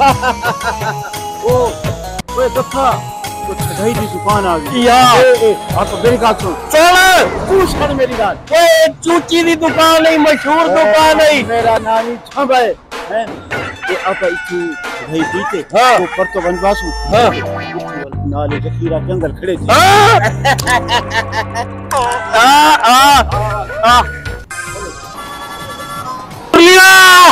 ओ ओए दफा कुछ दही की दुकान आ गई यार आप मेरी बात सुन चल पूछ कर मेरी बात ए चूची दी दुकान नहीं मशहूर दुकान नहीं मेरा नाम ही छब है ये आप इतनी दही पीते हाँ वो पर तो बनवासू हाँ नाले जखीरा जंगल खड़े थे आ आ आ तुरिया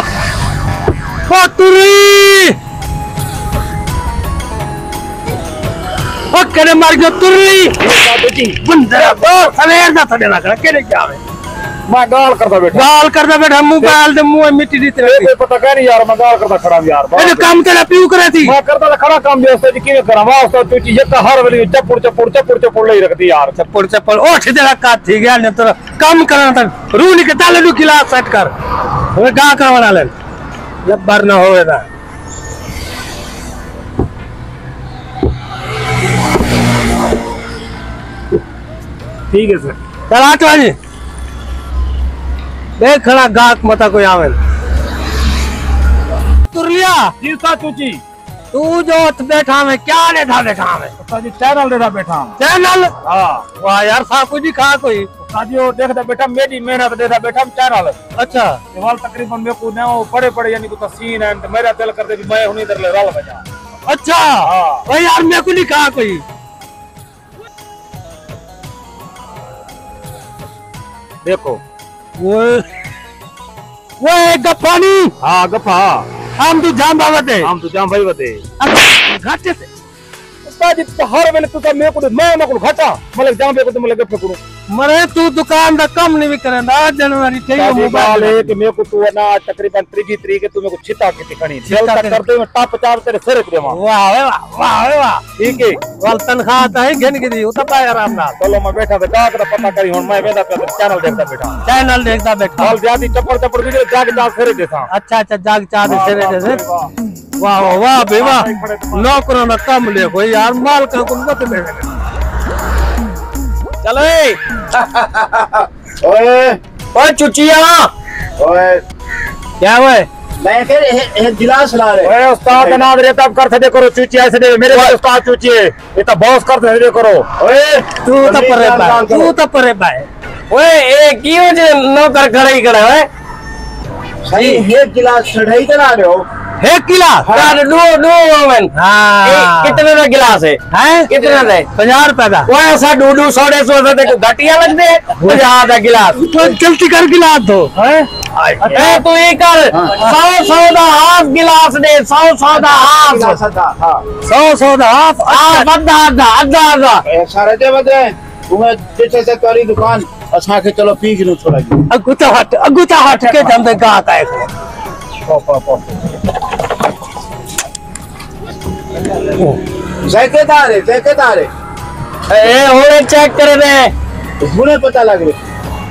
ओ करे मार गयो तुरली बेटी बंदरा बो सवेर दा थड़े ना कर केने क्या है मैं गाल करता बैठा मोबाइल दे मुंह मिट्टी दी तेरे कोई पता क्या नहीं यार मैं गाल करता खड़ा यार ए काम तेरा पीऊ करे थी मैं करता था खड़ा काम व्यवस्था जी किने करा वास्ता तू चीज का हर वाली चप्पड़ ले रखती यार चप्पड़ ओ तेरा का थी गया ने तो काम करना था रू के ताले नु गिलास सेट कर हमें गा करवाना ले जब्बर ना होवे ना ठीक है सर चल आ तो जी देख खड़ा गाहक मता कोई आवे तुरलिया जी सा चूची तू जो बैठा में क्या लेठा बैठा में जी चैनल देता बैठा चैनल हां वाह यार सा कुछ दिखा कोई साजी वो देखता बैठा मेरी मेहनत देता बैठा चैनल अच्छा सवाल तकरीबन मेरे को ना बड़े यानी को सीन है मेरा दिल करते भी मैं हुनी इधर ले रल बजा अच्छा भाई यार मेरे को दिखा कोई देखो वो गप्पानी हाँ गप्पा हम तो जाम बाबते भाई बते घाटे से उस्ताद जी हर वेले तू का मेरे को मैं ना को घाटा मतलब जाम पे को तो मतलब गप्पे करूं मरे तू दुकान दा कम नहीं करना जनवरी चाहिए मोबाइल है कि मेरे को तू ना तकरीबन 3 तरीके तू मेरे को छिता के दिखानी चल तक करते में टप चाप तेरे सिर पे देवा वाह वाह ठीक है वाल तनख्वाह ता है घन गिरी उता पाए आराम ना चलो मैं बैठा था का पता करी हुन मैं वेदा पे चैनल देखता बैठा हाल जाती चप्पड़ भी जाग सिर देता अच्छा जाग चाद सिर दे वाह वाह बे वाह नौकरों ना कम ले कोई यार माल का कुन मत ले चलो ओए चुचिया ओए क्या हुआ मैं फिर गिलास ला रहे ओए उस्ताद नाम रे तब कर दे करो चुची ऐसे दे मेरे उस्ताद चुची है ये तो बॉस कर दे करो ओए तू तो परे भाई ओए ए क्यों जे नौकर खड़ा ही खड़ा है सही एक गिलास चढ़ाई चला रहे हो एक गिलास यार दो ओवन हां कितने का गिलास है कितना है 50 रुपए का वो ऐसा 200 150 से घटिया लगते हैं 50 का गिलास तो जल्दी कर गिलास दो हैं ए तू ये कर 100 दा हाफ गिलास दे 100 दा हाफ 100 दा हाफ आधा सारे दे बदे तुम्हें जैसे से करी दुकान अच्छा के चलो पी गिनो थोड़ा अगुता हट के जंदे गा का जैकेदार है ए होने चेक कर दे मुझे पता लग रहा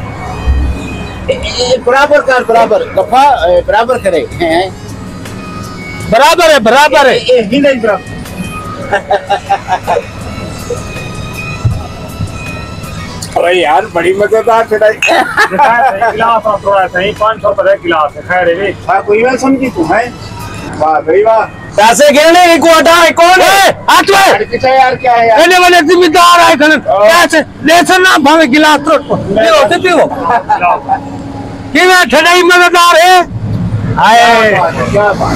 बराबर कफा बराबर करे हैं बराबर है ही नहीं बराबर अरे यार बड़ी मजेदार चढ़ाई गिलास और थोड़ा सही 500 रुपए गिलास है खैर है कोई बात समझी तू है वाह भाई वाह पैसे गिरने को हटा कौन है हाथ में यार क्या है यार मैंने वाले जिम्मेदार है खन पैसे लेसन ना भावे गिलास तो पियो कि मैं ठंडाई मजेदार है आए क्या बात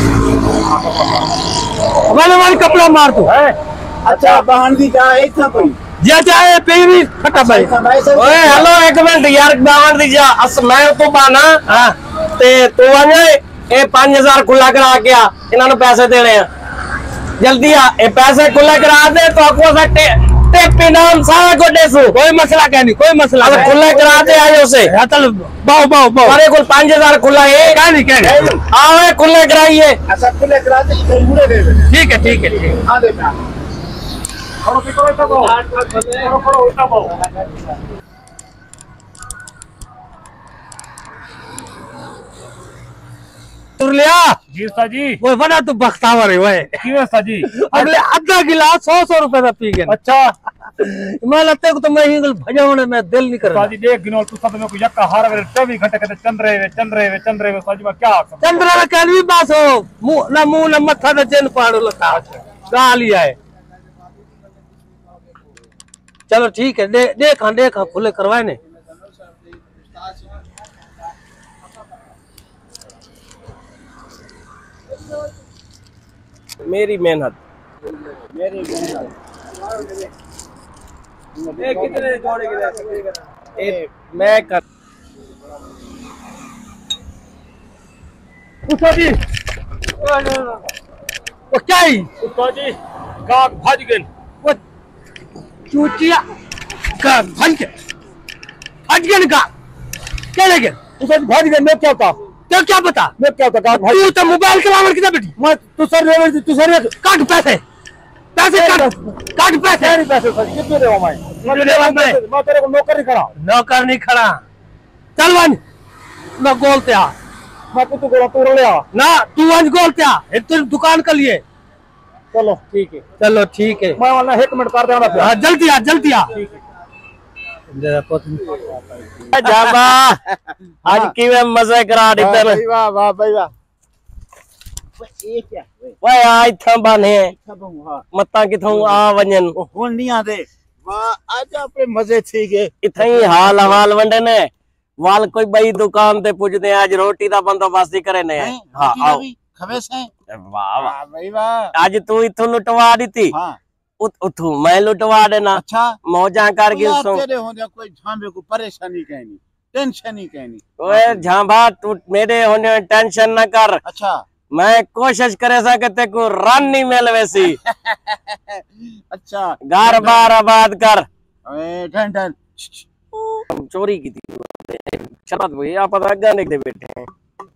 वाले कपड़ा मार तू है अच्छा बहन दी जा इतना कोई जा जाए पेरी फटा भाई ओए हेलो एक मिनट यार बाहर दी जा अस मैं तो बाना हां ते तू आने ए 5000 खुला करा के आ इन्हां पैसे देने हैं जल्दी आ ए पैसे खुला करा दे तो आपको सट्टे टेपी नाम सारा को देसू कोई मसला क्या नहीं कोई मसला नहीं खुला करा दे आयो से चल बाओ मारे को 5000 खुला है क्या नहीं आवे खुला कराइए अच्छा खुला करा दे मुड़े दे ठीक है आ दे तुर लिया जी उस्ताद जी। वो बड़ा तू बख्तावर है वो क्यों उस्ताद जी? अगले आधा गिलास 100 रुपए का पी गए। अच्छा मैं लगता को तो मैं हिंगल भजावने में दिल नहीं कर रहा। उस्ताद जी देख गिनो तू सब में को यक्का हार वे 24 घंटे कहते चंद्रे वे उस्ताद जी मैं क्या आख सकता। चंद्रा का कहन भी बास हो मुंह न मत्था न चेन पाड़ो लता गाल ही आए। चलो ठीक है देखा खुले करवाए ने। मेरी मेहनत कितने जोड़े मैं कर उस्ताद जी वो क्या ही उस्ताद जी गाग भज गए। वो चूचिया का भज गए का क्या लगे उस्ताद जी भज गए। मैं क्या था तो क्या पता मैं क्या था गाग तू तो मोबाइल चलावर कितना बेटी मैं तू सर काट पैसे काट पैसे कितने देवा मैं तेरे को नौकर नहीं खड़ा चल वन मैं गोलते आ मैं तू तोड़ लिया ना तू वन गोलते आ तेरी दुकान के लिए। चलो ठीक है मैं वाला 1 मिनट कर देना हाँ, जल्दी आ जाबा आज की वे मजे करा दी तेरे वाह वाह भाई वाह वे आज था बने मत्ता किथों आ वजन हुन नहीं आदे वाह आज अपने मजे थी गए इथे ही हाल वंडे ने वाल कोई बई दुकान ते पुजदे आज रोटी दा बंदोबस्त करे ने। हां आओ खवेस है वाह वाह भाई वाह आज तू इथों लुटवा दी हां उथू मैं लुटवा देना। अच्छा मौजा कर गिल सो तेरे होने कोई झांबे को परेशानी कहनी टेंशन नहीं कहनी। ओए झांबा तू मेरे होने टेंशन न कर। अच्छा मैं कोशिश करे सकते को रन नहीं मिल वैसी अच्छा घर बार आबाद कर ठन चोरी की थी शराब हुई आप पता गाने के बैठे हैं।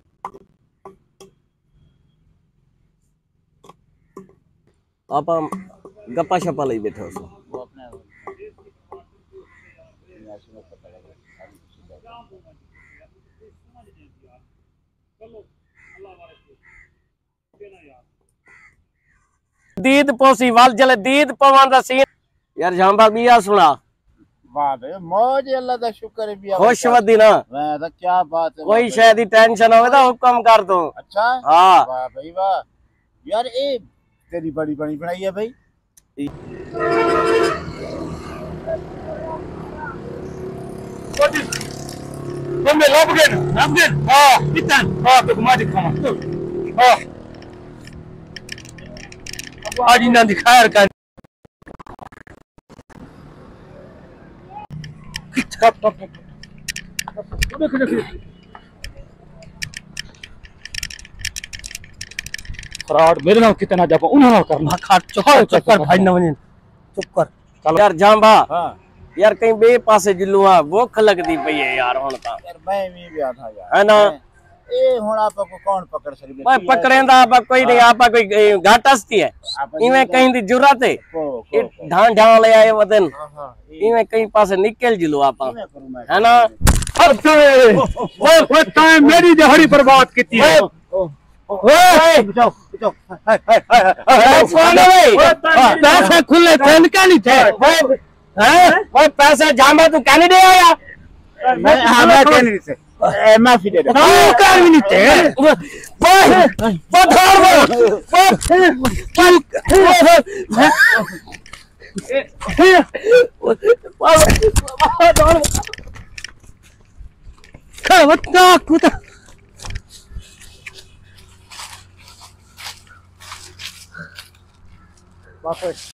आप गप्पा शप्पा ले बैठे हो सो दीद पोसी वाल जले दीद पवन दा सीन यार झांबा बिया सुना वाह बे मौज अल्लाह दा शुक्र है बिया खुश वदी ना मैं तो क्या बात है कोई शायद टेंशन होवे तो हुक्म कर दो। अच्छा हां वाह भाई वाह यार ए तेरी बड़ी बनाई है भाई तुम में लबगन हां कितन हां तो घुमा दिखावा हां आज ना दिखायर कर फ्रॉड मेरे नाम कितना जापा उन्होंने करना खाट चुप कर भाई न वने चुप कर यार जांबा हां यार कहीं बे पासे जिलुआ भूख लगदी पई है यार हुन ता यार मैं भी गया था यार है ना ए हुन आपको कौन पकड़ सके भाई पकड़ेंदा आप कोई नहीं आप कोई घाटस्ती है इवें कहीं दी जरूरत है ढां ढां ले आए वदन इवें कहीं पासे निकल जिलो आप है ना वो टाइम मेरी दिहाड़ी बर्बाद कीती है ओए बचाओ कौन है भाई पैसे खुले थे इनका नहीं थे हैं ओए पैसे जामा तू कहने दे आया मैं हां मैं कहने से माफी दे दे कर भी नहीं थे वापस